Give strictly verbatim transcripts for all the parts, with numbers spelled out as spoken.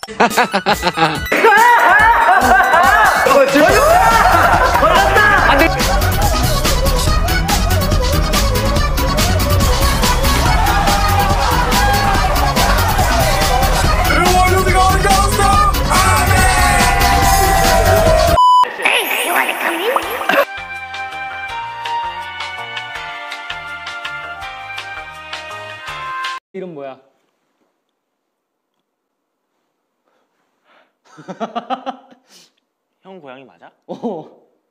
이름 뭐야? 형 고양이 맞아? 어.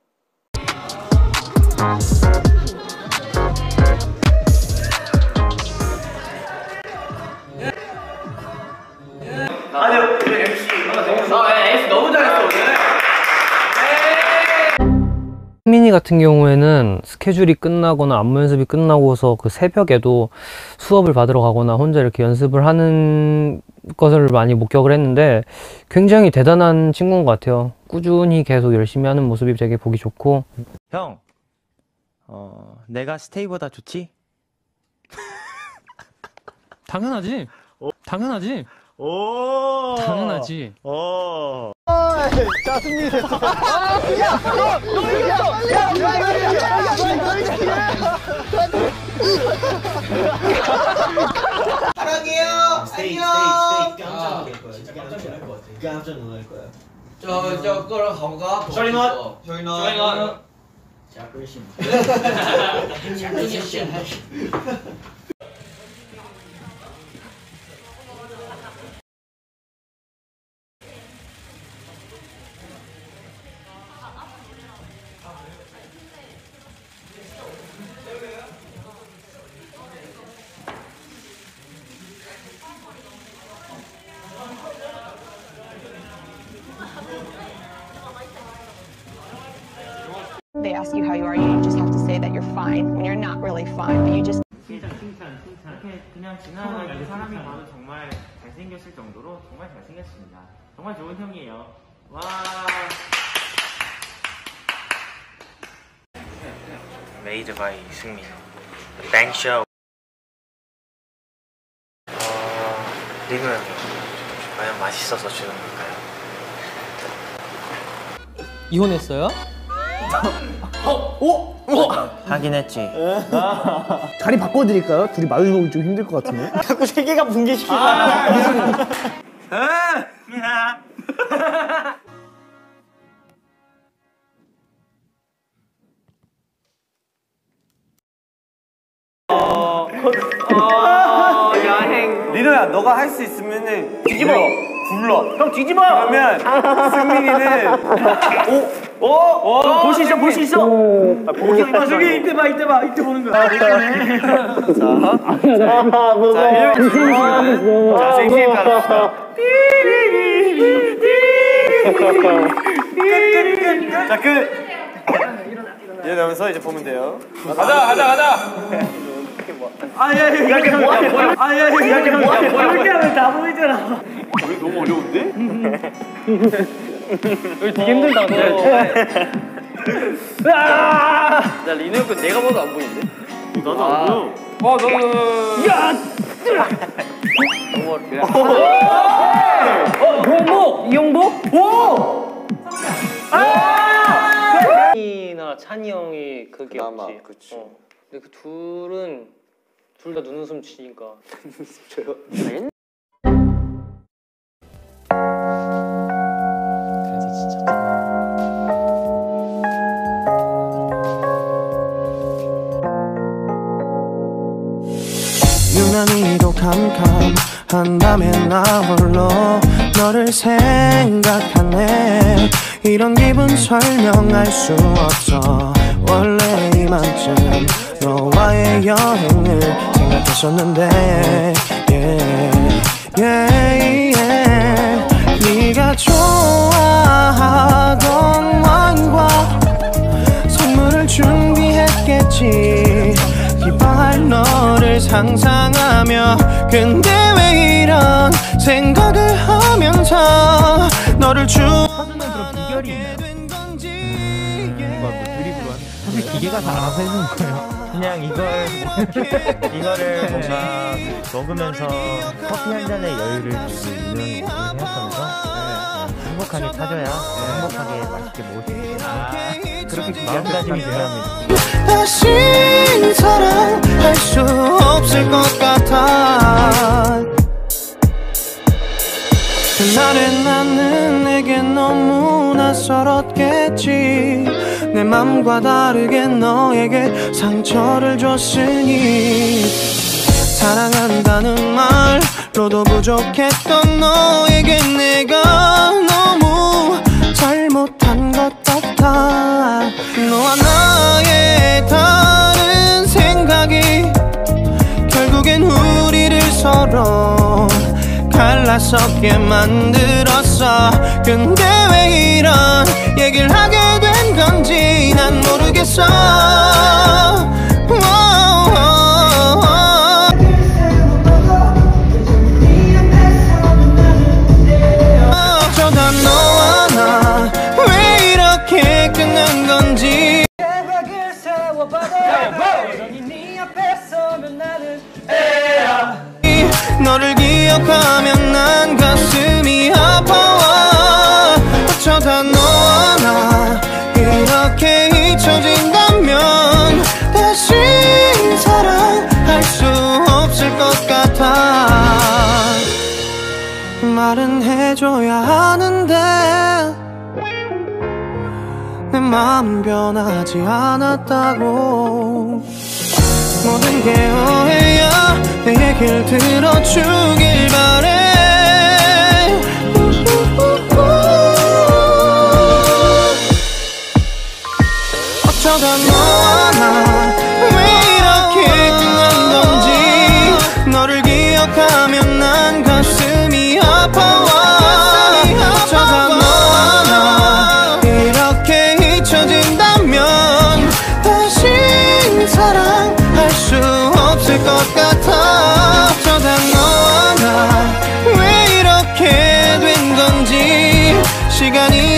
아니 오늘 엠씨 아 엠씨 너무 잘했어 오늘. 승민이 같은 경우에는 스케줄이 끝나거나 안무 연습이 끝나고서 그 새벽에도 수업을 받으러 가거나 혼자 이렇게 연습을 하는 것을 많이 목격을 했는데 굉장히 대단한 친구인 것 같아요. 꾸준히 계속 열심히 하는 모습이 되게 보기 좋고. 형, 어 내가 스테이보다 좋지? 당연하지. 오. 당연하지. 오. 당연하지. 오. 자, 승리 됐어. 아, 야, 너, 너 이겼어. 야, 야, 야, 야, 야, 사랑해요. 스테이, 안녕. 스테이, 스테이 깜짝 놀랄 거야. 진짜 깜짝 놀랄 것 같아. 깜짝 놀랄 거야. 저, 저, 그걸 건가? 저리 놔. 저리 놔. 저리 놔. 자, 꿀심. They ask you how you are, you just have to say that you're fine when you're not really fine, but you just. 칭찬, 칭찬, 칭찬. 이렇게 그냥 지나가는 사람이 봐도 정말 잘생겼을 정도로 정말 잘생겼습니다. 정말 좋은 형이에요. 와. 메이드 바이 승민. 뱅쇼. 어, 리노 형이 과연 맛있어서 주는 걸까요? 이혼했어요? 오! 오! 하긴 했지. 자리 바꿔드릴까요? 둘이 마주보기 좀 힘들 것 같은데. 자꾸 세계가 붕괴시키고. 리노야, 너가 할 수 있으면은 뒤집어 불러. 형 뒤집어. 그러면 승민이는 오, 오, 오, 볼 수 있어, 볼 수 있어. 아, 보기 아, 저기 이때 봐, 이때 봐, 이때 보는 거야. 아, 이거네. 자, 자, 뭐가? 자, 생신 가봅시다. 자, 끝. 이러면서 이제 보면 돼요. 가자, 가자, 가자. 아, 야, 야, 이렇게 뭐하냐? 아, 야, 야, 이렇게 뭐하냐? 이렇게 하면 다 보이잖아. 우리 너무 어려운데? 여기 되게 힘들다 근데. 나 리노 형 내가 봐도 안 보이는데? 나도 안 보여. 어, 너, 너, 너. 야! 어, 이용복! 이용복? 오! 아! 찬이나 찬이 형이 그게 없지. 그치. 어. 근데 그 둘은 둘 다 눈웃음 치니까. 눈웃음 쳐요? 그래서 진짜. 유난히도 캄캄한다면 나 홀로 너를 생각하네. 이런 기분 설명할 수 없어. 원래 이맘쯤 너와의 여행을 생각했었는데 yeah, yeah, yeah. 네가 좋아하던 와인과 선물을 준비했겠지. 기뻐할 너를 상상하며 근데 왜 이런 생각을 하면서 너를 좋아하게 된 건지. 뭔가 뭐 드리블로 한 사실 기계가 다 알아서 해주는 거예요. 그냥 이걸 이거를 뭔가 먹으면서 커피 한 잔의 여유를 주고 있는 모습을 생각하면서 네, 행복하게 타줘야 행복하게 맛있게 먹을 수 있어요. 그렇게 마음가짐이 중요합니다. 다시 사랑할 수 없을 것 같아. 그날의 나는 내게 너무 낯설었겠지. 내 맘과 다르게 너에게 상처를 줬으니 사랑한다는 말로도 부족했던 너에게 내가 너무 잘못한 것 같아. 너와 나의 다른 생각이 결국엔 우리를 서로 갈라서게 만들었어. 근데 왜 이런 얘기를 하게 된 건지 난 모르겠어. 어쩌다 너와 나 왜 이렇게 끝난 건지. 계획을 세워봐도 여전히 네 앞에 서면 나는 에야. 너를 기억하면 난 가슴이 아파와. 어쩌다 너와 나 이렇게 잊혀진다면 다시 사랑할 수 없을 것 같아. 말은 해줘야 하는데 내 마음 변하지 않았다고. 모든 게 오해야. 내 얘길 들어주길 바래. 어쩌다 너와 나 왜 이렇게 끝난 건지. 너를 기억하면 난 가슴이 아파와. 어쩌다 너와 나 이렇게 잊혀진다면 다시 사랑할 수 없을 것 같아. 어쩌다 너와 나 왜 이렇게 된 건지. 시간이